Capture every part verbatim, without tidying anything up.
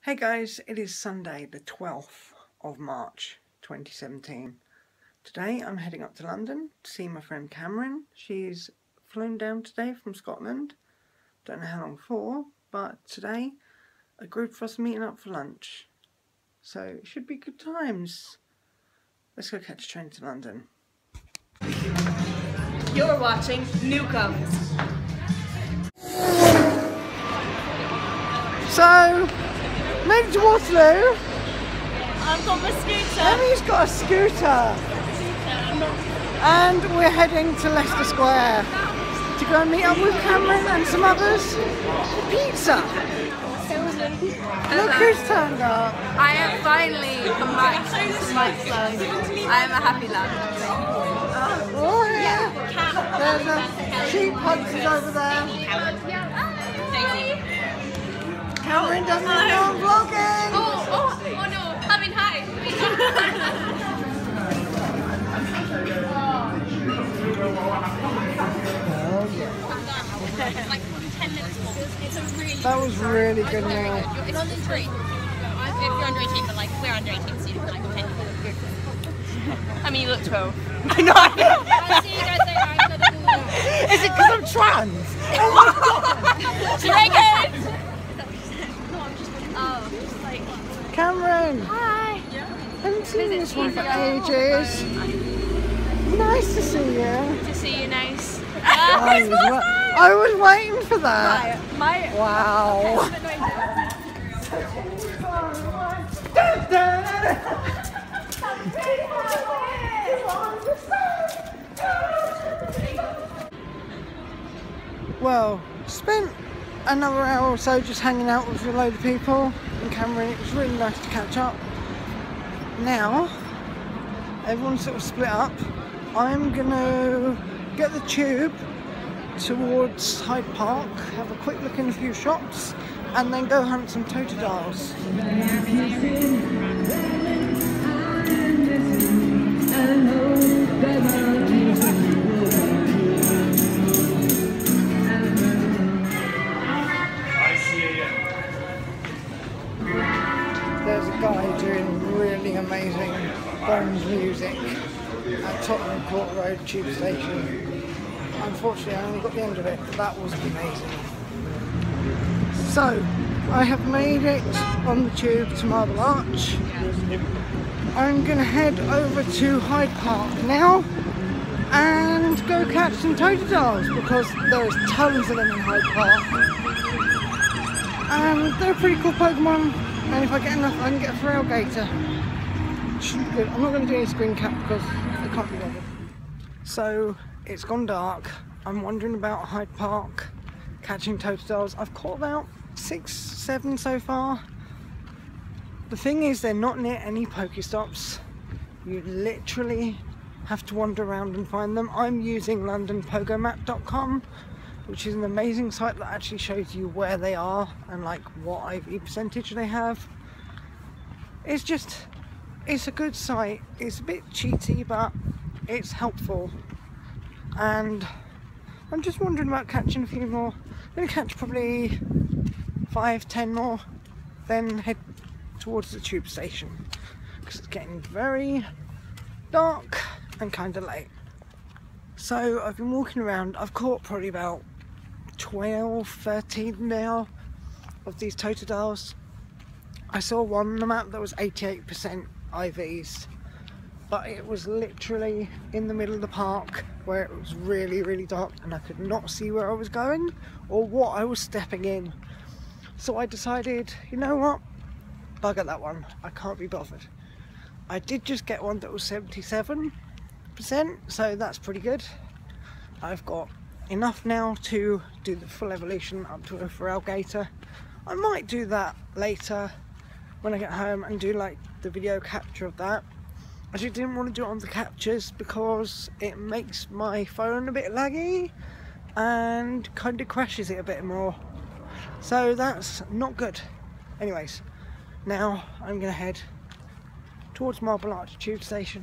Hey guys, it is Sunday the twelfth of March twenty seventeen. Today I'm heading up to London to see my friend Camryn. She's flown down today from Scotland. Don't know how long for, but today a group of us meeting up for lunch. So it should be good times. Let's go catch a train to London. You're watching Nukemz. So, made it to Waterloo. I've got my scooter. Emmy's got a scooter. And we're heading to Leicester Square to go and meet up with Camryn and some others for pizza. Look who's turned up. I am finally come back to my phone. I am a happy lad. Oh yeah. There's a sheep hunters over there. Camryn doesn't even know I'm vlogging. Oh, oh, oh no, I'm in Hyde. Oh yeah. It's like ten minutes more. It's a really That was really good meal. It's under three. If you're under eighteen, but like we're under eighteen, so you can like ten. I mean, you look twelve. I know. I see you guys there. Is it because I'm trans? Oh my god. Dragon! Oh, just like. Camryn. Hi. I haven't seen this one for ages. Nice to see you. To see you, nice. I was, wa I was waiting for that. My, my Wow. Well, spent another hour or so just hanging out with a load of people in Camryn. It was really nice to catch up. Now, everyone's sort of split up. I'm gonna get the tube towards Hyde Park, have a quick look in a few shops, and then go hunt some totodile. There's a guy doing really amazing Bones music at Tottenham Court Road Tube Station. Unfortunately, I only got the end of it, but that was amazing. So, I have made it on the tube to Marble Arch. I'm going to head over to Hyde Park now and go catch some totodiles because there's tons of them in Hyde Park. And they're pretty cool Pokemon, and if I get enough I can get a Feral Gator. Should be good. I'm not going to do any screen cap because I can't be bothered. So it's gone dark. I'm wandering about Hyde Park catching totodiles. I've caught about six, seven so far. The thing is, they're not near any Pokestops. You literally have to wander around and find them. I'm using London Pogo Map dot com, which is an amazing site that actually shows you where they are and like what I V percentage they have. It's just, it's a good site. It's a bit cheaty, but it's helpful. And I'm just wondering about catching a few more. I'm going to catch probably five, ten more, then head towards the tube station because it's getting very dark and kind of late. So I've been walking around. I've caught probably about twelve, thirteen now of these totodiles. I saw one on the map that was eighty-eight percent I Vs, but it was literally in the middle of the park where it was really really dark and I could not see where I was going or what I was stepping in. So I decided, you know what, bugger that one, I can't be bothered. I did just get one that was seventy-seven percent, so that's pretty good. I've got enough now to do the full evolution up to a Feral Gator. I might do that later when I get home and do like the video capture of that. I just didn't want to do it on the captures because it makes my phone a bit laggy and kind of crashes it a bit more. So that's not good. Anyways, now I'm going to head towards Marble Arch Tube Station.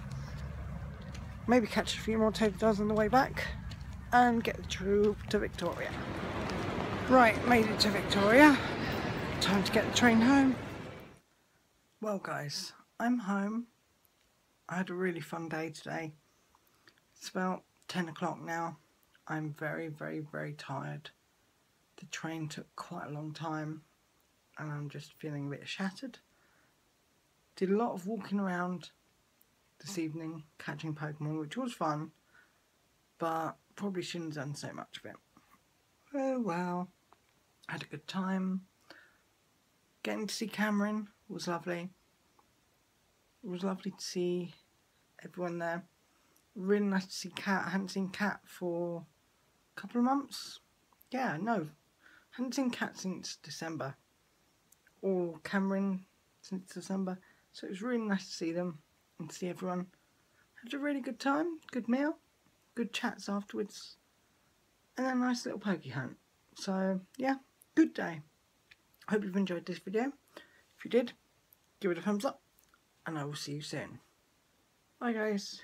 Maybe catch a few more totodiles on the way back and get the tube to Victoria. Right, made it to Victoria. Time to get the train home. Well guys, I'm home. I had a really fun day today. It's about ten o'clock now. I'm very, very, very tired. The train took quite a long time and I'm just feeling a bit shattered. Did a lot of walking around this evening, catching Pokemon, which was fun, but probably shouldn't have done so much of it. Oh well, had a good time. Getting to see Camryn was lovely. It was lovely to see everyone there. Really nice to see Kat. I hadn't seen Kat for a couple of months. Yeah, no. I hadn't seen Kat since December. Or Camryn since December. So it was really nice to see them and see everyone. Had a really good time. Good meal. Good chats afterwards. And a nice little pokey hunt. So, yeah. Good day. Hope you've enjoyed this video. If you did, give it a thumbs up. And I will see you soon. Bye guys.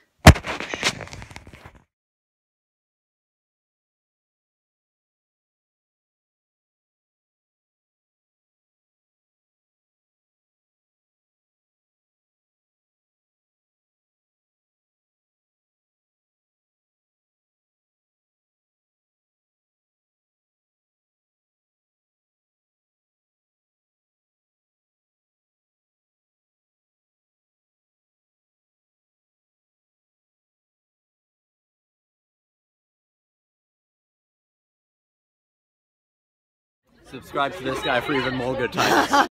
Subscribe to this guy for even more good times.